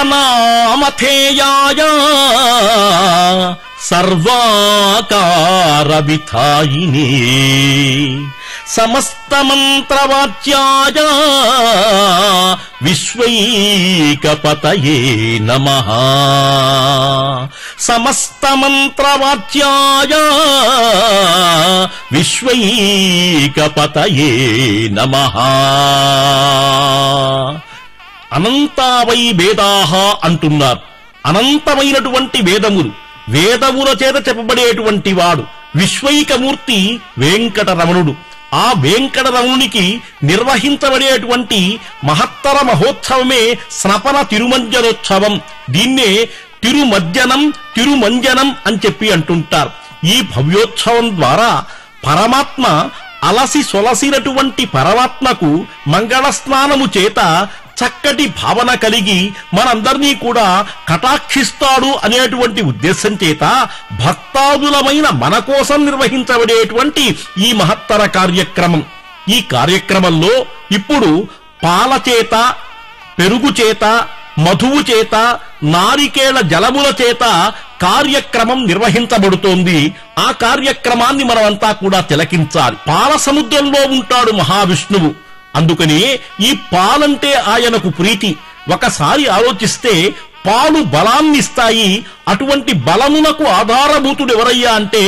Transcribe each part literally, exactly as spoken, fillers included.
సర్వనామధేయాయ సర్వాకార విధాయినే సమస్తమంత్రవాచ్యాయ విశ్వైకపతయే నమః. సమస్తమంత్రవాచ్యాయ విశ్వైకపతయే నమః. అనంతావై వేదాహ అంటున్నారు. అనంతమైనటువంటి వేదములు, వేదముల చేత చెప్పబడేటువంటి వాడు విశ్వైకమూర్తి వెంకటరమణుడు. ఆ వెంకటరమణునికి నిర్వహించబడేటువంటి మహత్తర మహోత్సవమే స్నపన తిరుమంజనోత్సవం. దీన్నే తిరుమజ్జనం తిరుమంజనం అని చెప్పి అంటుంటారు. ఈ భవ్యోత్సవం ద్వారా పరమాత్మ అలసి సొలసినటువంటి పరమాత్మకు మంగళ స్నానము చేత చక్కటి భావన కలిగి మనందరినీ కూడా కటాక్షిస్తాడు అనేటువంటి ఉద్దేశం చేత భక్తాదులమైన మన కోసం నిర్వహించబడేటువంటి ఈ మహత్తర కార్యక్రమం. ఈ కార్యక్రమంలో ఇప్పుడు పాల చేత, పెరుగు చేత, మధువు చేత, నారికేళ జలముల చేత కార్యక్రమం నిర్వహించబడుతోంది. ఆ కార్యక్రమాన్ని మనమంతా కూడా తిలకించాలి. పాల సముద్రంలో ఉంటాడు మహావిష్ణువు. అందుకని ఈ పాలంటే ఆయనకు ప్రీతి. ఒకసారి ఆలోచిస్తే పాలు బలాన్నిస్తాయి. అటువంటి బలమునకు ఆధారభూతుడు ఎవరయ్యా అంటే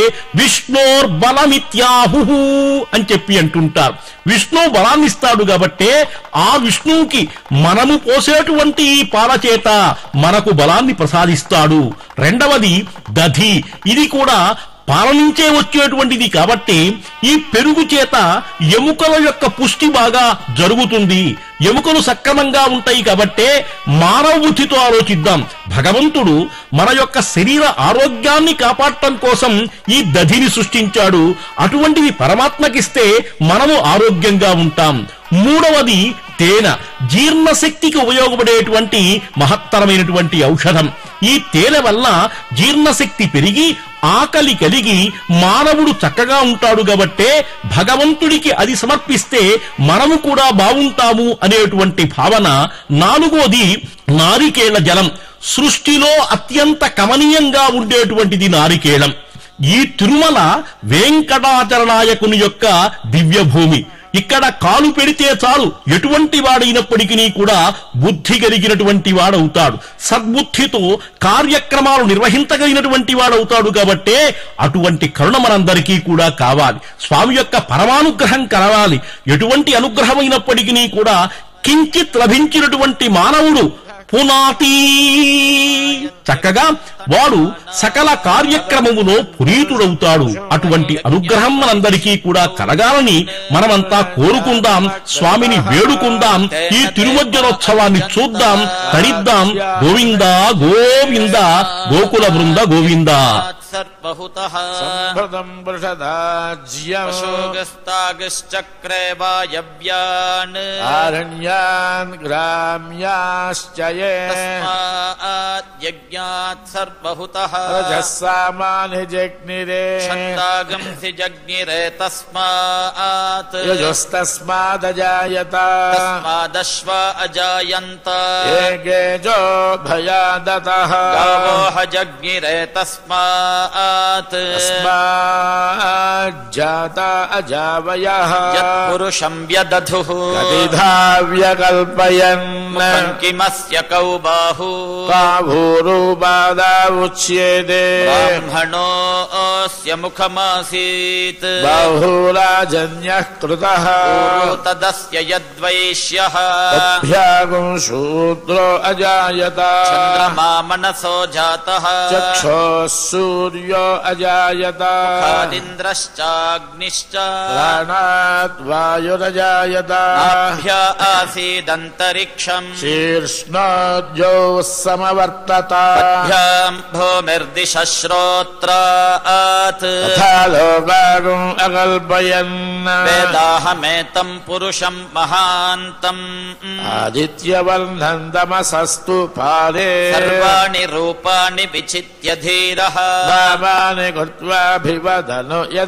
విష్ణోర్బలమిత్యాహు అని చెప్పి అంటుంటారు. విష్ణు బలాన్నిస్తాడు కాబట్టే ఆ విష్ణువుకి మనము పోసేటువంటి ఈ పాల చేత మనకు బలాన్ని ప్రసాదిస్తాడు. రెండవది దధి. ఇది కూడా పాల నుంచే వచ్చేటువంటిది కాబట్టి ఈ పెరుగు చేత ఎముకల యొక్క పుష్టి బాగా జరుగుతుంది. ఎముకలు సక్రమంగా ఉంటాయి కాబట్టే మానవ బుద్ధితో ఆలోచిద్దాం. భగవంతుడు మన యొక్క శరీర ఆరోగ్యాన్ని కాపాడటం కోసం ఈ దధిని సృష్టించాడు. అటువంటిది పరమాత్మకిస్తే మనము ఆరోగ్యంగా ఉంటాం. మూడవది తేనె. జీర్ణశక్తికి ఉపయోగపడేటువంటి మహత్తరమైనటువంటి ఔషధం. ఈ తేనె వల్ల జీర్ణశక్తి పెరిగి ఆకలి కలిగి మానవుడు చక్కగా ఉంటాడు కాబట్టే భగవంతుడికి అది సమర్పిస్తే మనము కూడా బాగుంటాము అనేటువంటి భావన. నాలుగోది నారికేళ జలం. సృష్టిలో అత్యంత కమనీయంగా ఉండేటువంటిది నారికేళం. ఈ తిరుమల వెంకటాచలనాయకుని యొక్క దివ్య భూమి. ఇక్కడ కాలు పెడితే చాలు ఎటువంటి వాడైనప్పటికీ కూడా బుద్ధి కలిగినటువంటి వాడవుతాడు. సద్బుద్ధితో కార్యక్రమాలు నిర్వహించగలిగినటువంటి వాడవుతాడు. కాబట్టే అటువంటి కరుణ మనందరికీ కూడా కావాలి. స్వామి యొక్క పరమానుగ్రహం కలవాలి. ఎటువంటి అనుగ్రహమైనప్పటికీ కూడా కించిత్ లభించినటువంటి మానవుడు పునాతి చక్కగా వాడు సకల కార్యక్రమములో పునీతుడవుతాడు. అటువంటి అనుగ్రహం మనందరికీ కూడా కలగాలని మనమంతా కోరుకుందాం. స్వామిని వేడుకుందాం. ఈ తిరుమజ్జనోత్సవాన్ని చూద్దాం, తరిద్దాం. గోవింద గోవింద గోకుల బృంద గోవింద. సంప్రదం వృషదాజ్యం పశోగస్తాగశ్చక్రే వాయవ్యాన్ ఆరణ్యాన్ గ్రామ్యాశ్చయే తస్మాత్ యజ్ఞాత్ సర్వహుతః రజస్సామాని జగ్నిరే ఛందాగంసి జగ్నిరే తస్మాత్ యజస్తస్మాదజాయత తస్మాదశ్వ అజాయంత ఏగేజో భయాదతః గావోః జగ్నిరే తస్మాత్ జాతా అజావయః యత్పురుషం వ్యదధుః కదిధావ్యకల్పయన్ కిమస్య కౌ బాహు కాభూరుపాదా ఉచ్యేతే బ్రాహ్మణోస్య ముఖమాసీత్ బాహురాజన్యః కృతః తదస్య యద్వైశ్యః తద్భ్యాగం శూద్రో అజాయత చంద్రమా మనసో జాతః చక్షుః సూర్యో అజాయత ముఖాదింద్రశ్చాగ్నిశ్చ ప్రాణాత్ వాయురజాయత నాభ్య ఆసీదంతరిక్షం శీర్ష్ణోద్యో సమవర్తత పద్భ్యాం భూమిర్దిశ శ్రోత్రాత్ తథా లోకాగం అకల్పయన్ వేదాహమేతం పురుషం మహాంతం ఆదిత్యవర్ణం తమసస్తు పారే సర్వాణి రూపాణి విచిత్య ధీరః నామాని కృత్వాభివదను యదా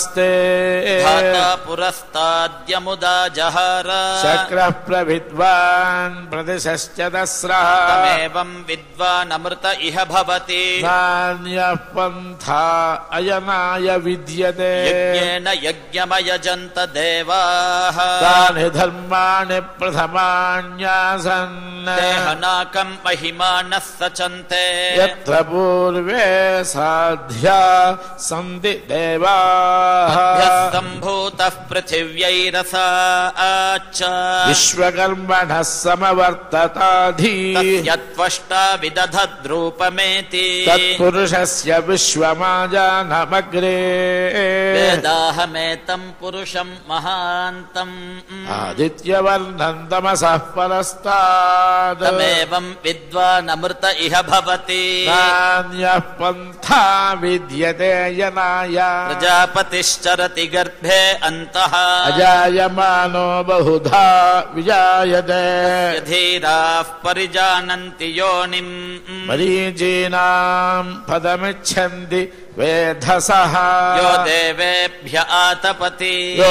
नमस्ते धाता पुरस्ताद्यमुदा जहार शक्रः प्रविद्वान् प्रतिशश्च दस्रः तमेवं विद्वानमृत इह भवति नान्यः पन्था अयनाय विद्यते यज्ञेन यज्ञमयजन्त देवाः तानि धर्माणि प्रथमान्यासन् देहनाकं महिमानः सचन्ते यत्र पूर्वे साध्या सन्ति देवाः सम्भूतः पृथिव्यैरसा च विश्वकर्मणः समवर्तताधि यत्त्वष्टा विदधद्रूपमेति तत्पुरुषस्य विश्वमाजानमग्रे वेदाहमेतं पुरुषं महान्तम् आदित्यवर्णं तमसः परस्तात् तमेवं विद्वानमृत इह भवति नान्यः पन्था विद्यते यनाय प्रजापतिश्चरति गर्भे अन्तः अजायमानो बहुधा विजायते धीराः परिजानन्ति योनिम् मरीचीनां पदमिच्छन्ति वेधसः यो देवेभ्य आतपति यो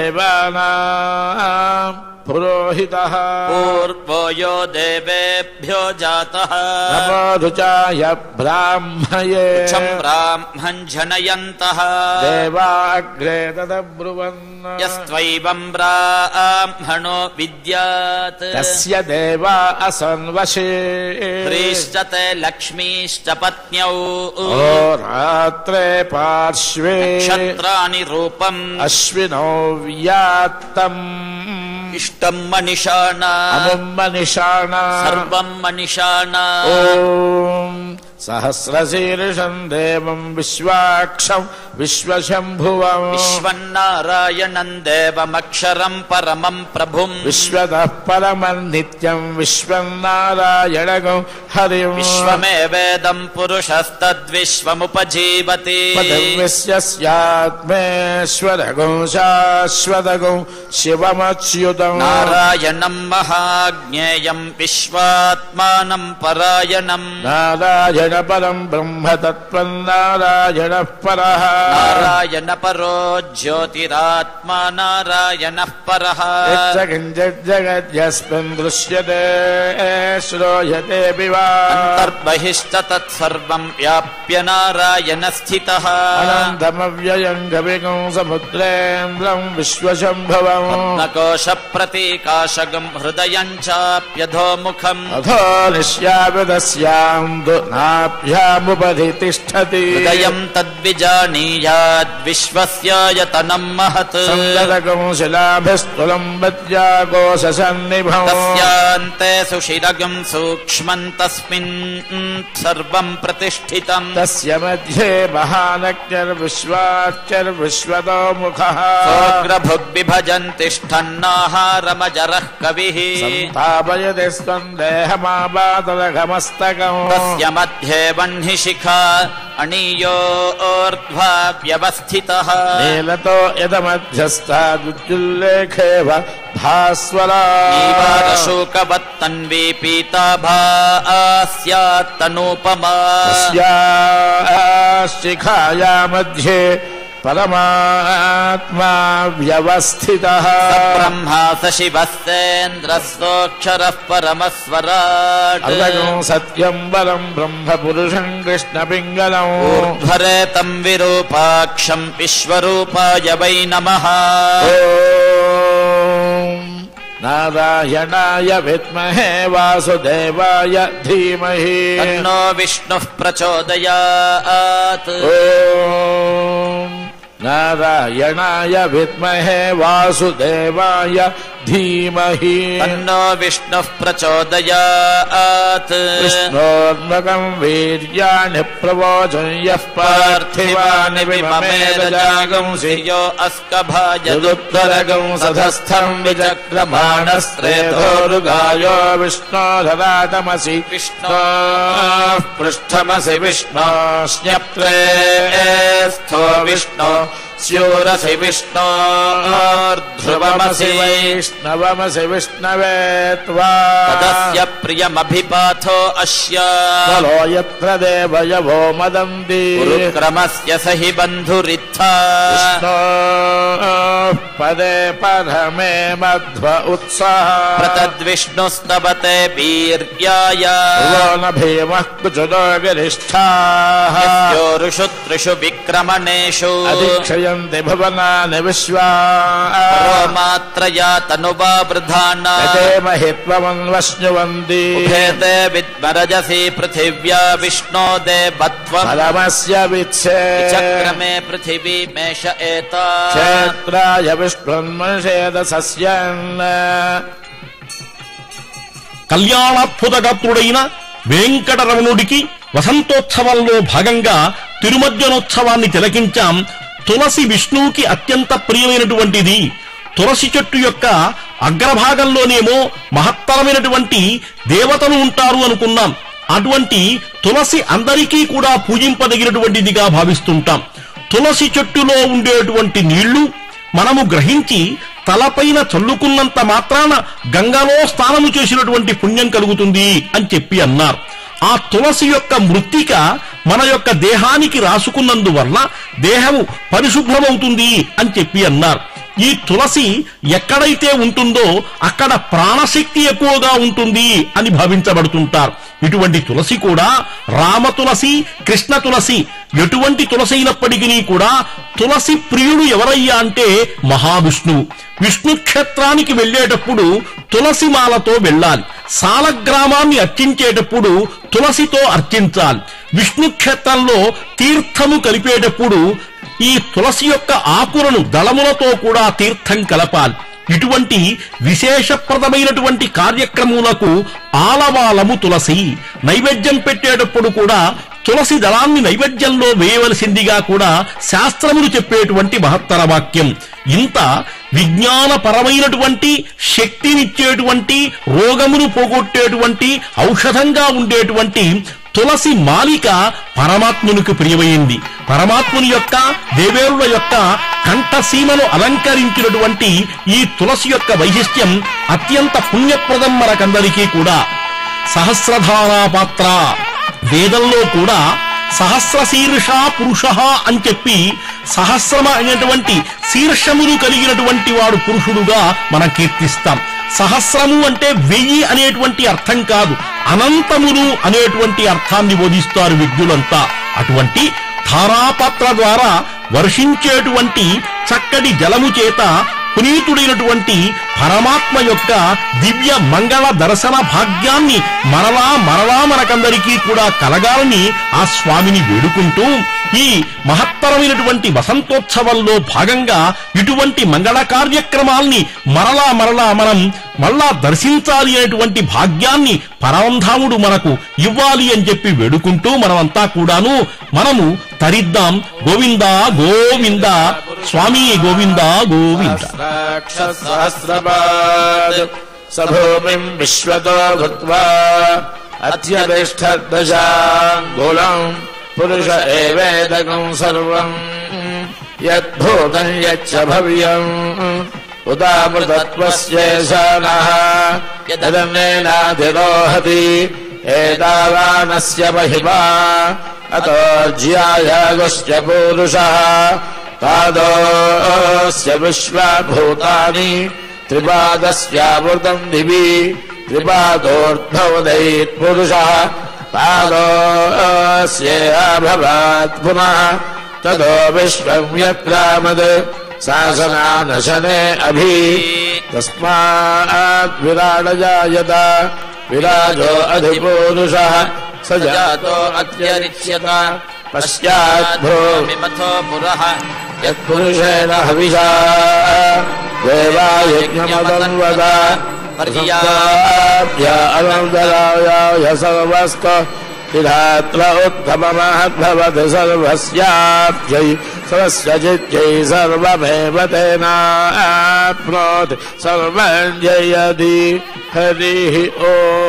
देवानां पुरोहितः पूर्वो यो देवेभ्यो जातः नमो रुचाय ब्राह्मये ब्राह्मं जनयन्तः देवाग्रे तदब्रुवन् यस्त्वैवं ब्राह्मणो विद्यात् तस्य देवा असन्वशे ह्रीश्च ते लक्ष्मीश्च पत्न्यौ ओ रात्रे पार्श्वे नक्षत्राणि रूपम् अश्विनौ व्यात्तम् इष्टं मनिषाणा अमुं मनिषाणा सर्वं मनिषाणा ॐ सहस्रशीर्षं देवं विश्वाक्षं विश्वशम्भुवम् विश्वन्नारायणं देवमक्षरं परमं प्रभुम् विश्वतः परमं नित्यं विश्वं नारायणगं हरिं विश्वमेवेदं पुरुषस्तद्विश्वमुपजीवति पदं विश्वस्यात्मेश्वरगं शाश्वतगं शिवमच्युतं नारायणं महाज्ञेयं विश्वात्मानं परायणम् नारायण परं ब्रह्म तत्त्वं नारायणः परः नारायण परो ज्योतिरात्मा नारायणः परः यच्चकिञ्चिज्जगद्यस्मिन् दृश्यते श्रूयते विवा अन्तर्बहिश्च तत्सर्वं व्याप्य नारायण स्थितः अनन्तमव्ययं गविगं समुद्रेन्द्रं विश्वशम्भवम् नकोश प्रतीकाशगं हृदयं चाप्यधोमुखम् अथो निश्याविदस्यां नाभ्यामुपधितिष्ठति हृदयं तद्विजानीयाद्विश्वस्यायतनं महत् सन्दरकं शिलाभिस्थूलं वज्राकोशसन्निभम् तस्यान्ते सुशिरगं सूक्ष्मं तस्मिन् सर्वं प्रतिष्ठितम् तस्य मध्ये महानक्यर्विश्वाच्यर्विश्वतो मुखः सोऽग्रभुग्विभजन् तिष्ठन्नाहारमजरः कविः सम्पापयति स्वं देहमापातलघमस्तकम् तस्य मध्ये वह्निशिखा अणीयोर्ध्वा व्यवस्थितः नीलतो यदमध्यस्थादुज्जुल्लेखेव भास्वरा नीवारशोकवत्तन्वी पीताभा स्यात्तनूपमा शिखाया मध्ये परमात्मा व्यवस्थितः ब्रह्मा स शिवः सेन्द्रः सोऽक्षरः परमस्वराट् अर्धगं सत्यं वरं ब्रह्म पुरुषं कृष्णपिङ्गलम् ऊर्ध्वरेतं विरूपाक्षं विश्वरूपाय वै नमः नारायणाय विद्महे वासुदेवाय धीमहि तन्नो विष्णुः प्रचोदयात् नारायणाय विद्महे वासुदेवाय धीमहि तन्नो विष्णुः प्रचोदयात् विष्णोर्मकं वीर्याणि प्रवोचं यः पार्थिवानि विममेदजागंसि यो अस्कभाजदुत्तरगं सधस्थं विचक्रमाणस्त्रेधोरुगायो विष्णोधरातमसि विष्णोः पृष्ठमसि विष्णोश्न्यप्त्रे स्थो विष्णो स्यूरसि विष्णोर्ध्रुवमसि वैष्णवम् వైష్ణవమసి విష్ణవే త్వా తదస్య ప్రియమభిపాథో అస్య బలో యత్ర దేవయవో మదంతి గురుక్రమస్య సహి బంధురిత్థా విష్ణో పదే పరమే మధ్వ ఉత్సాహ ప్రతద్విష్ణుస్తవతే వీర్యాయ న భీమః కుచుదో గరిష్ఠాః యస్యోరుషు త్రిషు విక్రమణేషు అధిక్షయంతి భువనాని విశ్వా మాత్రయా తనువా వృధానా యతే మహిత్వమన్వశ్నువంతి ఉభేతే విద్మరజసి పృథివ్యా విష్ణో దేవత్వం ఫలమస్య విత్సే చక్రమే పృథివీ మేష ఏతా క్షేత్రాయ విష్ణున్మనుషేద సస్యన్. కళ్యాణాద్భుతగాత్రుడైన వెంకటరమణుడికి వసంతోత్సవంలో భాగంగా తిరుమజ్జనోత్సవాన్ని తిలకించాం. తులసి విష్ణువుకి అత్యంత ప్రియమైనటువంటిది. తులసి చెట్టు యొక్క అగ్రభాగంలోనేమో మహత్తరమైనటువంటి దేవతలు ఉంటారు అనుకున్నాం. అటువంటి తులసి అందరికీ కూడా పూజింపదగినటువంటిదిగా భావిస్తుంటాం. తులసి చెట్టులో ఉండేటువంటి నీళ్లు మనము గ్రహించి తలపైన చల్లుకున్నంత మాత్రాన గంగలో స్నానము చేసినటువంటి పుణ్యం కలుగుతుంది అని చెప్పి అన్నారు. ఆ తులసి యొక్క మృత్తిక మన యొక్క దేహానికి రాసుకున్నందువల్ల దేహము పరిశుభ్రమవుతుంది అని చెప్పి అన్నారు. ఈ తులసి ఎక్కడైతే ఉంటుందో అక్కడ ప్రాణశక్తి ఎక్కువగా ఉంటుంది అని భావించబడుతుంటారు. ఇటువంటి తులసి కూడా రామ తులసి, కృష్ణ తులసి, ఎటువంటి తులసి అయినప్పటికీ కూడా తులసి ప్రియుడు ఎవరయ్యా అంటే మహావిష్ణువు. విష్ణు క్షేత్రానికి వెళ్లేటప్పుడు తులసి మాలతో వెళ్ళాలి. సాలగ్రామాన్ని అర్చించేటప్పుడు తులసితో అర్చించాలి. విష్ణు క్షేత్రంలో తీర్థము కలిపేటప్పుడు ఈ తులసి యొక్క ఆకులను దళములతో కూడా తీర్థం కలపాలి. ఇటువంటి విశేషప్రదమైనటువంటి కార్యక్రమాలకు ఆలవాలము తులసి. నైవేద్యం పెట్టేటప్పుడు కూడా తులసి దళాన్ని నైవేద్యంలో వేయవలసిందిగా కూడా శాస్త్రములు చెప్పేటువంటి మహత్తర వాక్యం. ఇంత విజ్ఞానపరమైనటువంటి శక్తినిచ్చేటువంటి రోగమును పోగొట్టేటువంటి ఔషధంగా ఉండేటువంటి తులసి మాలిక పరమాత్మునికి ప్రియమైంది. పరమాత్ముని యొక్క దేవేరుల యొక్క కంఠసీమను అలంకరించినటువంటి ఈ తులసి యొక్క వైశిష్ట్యం అత్యంత పుణ్యప్రదం మనకందరికీ కూడా. సహస్రధారా పాత్ర వేదంలో కూడా సహస్ర శీర్ష పురుష అని చెప్పి సహస్రమ అనేటువంటి శీర్షములు కలిగినటువంటి వాడు పురుషుడుగా మనం కీర్తిస్తాం. సహస్రము అంటే వెయ్యి అనేటువంటి అర్థం కాదు, అనంతములు అనేటువంటి అర్థాన్ని బోధిస్తారు విద్యులంతా. అటువంటి ధారాపాత్ర ద్వారా వర్షించేటువంటి చక్కటి జలము చేత పునీతుడైనటువంటి పరమాత్మ యొక్క దివ్య మంగళ దర్శన భాగ్యాన్ని మరలా మరలా మనకందరికీ కూడా కలగాలని ఆ స్వామిని వేడుకుంటూ ఈ మహత్తరమైనటువంటి వసంతోత్సవంలో భాగంగా ఇటువంటి మంగళ కార్యక్రమాల్ని మరలా మరలా మనం మళ్ళా దర్శించాలి అనేటువంటి భాగ్యాన్ని పరమంధాముడు మనకు ఇవ్వాలి అని చెప్పి వేడుకుంటూ మనమంతా కూడాను మనము తరిద్దాం. గోవింద గోవింద స్వామి గోవింద గోవింద. సహస్రపాద్ సభూమిం విశ్వతో భూత్వా అత్యతిష్ఠద్దశాంగుళం పురుష ఏవేదకం సర్వం యద్భూతం యచ్చ భవ్యం ఉదామృతత్వస్యేషానః యదన్నేనాధిరోహతి ఏతావానస్య మహిమా అతో జ్యాయాగస్య పూరుషః పాదోస్య విశ్వభూతాని త్రిపాదస్యామృతం దివి త్రిపాదోర్ధ్వోదయత్ పురుషః పాదోస్యేభవాత్ పునః తదో విశ్వం యక్రామద్ శాసనానశనే అభి తస్మాత్ విరాడజాయత విరాజో అధిపూరుషః స జాతో అత్యరిచ్యత పశ్చాత్ భూమిమథో పురః యత్పురుషేణ హవిషా దేవాయజ్ఞమదన్వద పర్యాప్య అనంతరాయ సర్వస్త విధాత్ర ఉత్తమమహద్భవతి సర్వస్యాప్యై సర్వస్యజిత్యై సర్వమేవ తేనాప్నోతి సర్వం జయతి. హరి ఓం.